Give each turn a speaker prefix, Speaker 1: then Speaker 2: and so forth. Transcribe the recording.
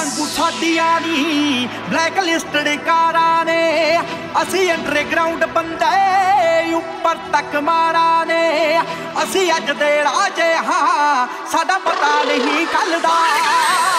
Speaker 1: वांगू साडियां नी black listed कारां ने असी अंडरग्राउंड बंदे उपर तक मारा ने असी अज दे राजे हाँ साडा पता नहीं कल दा।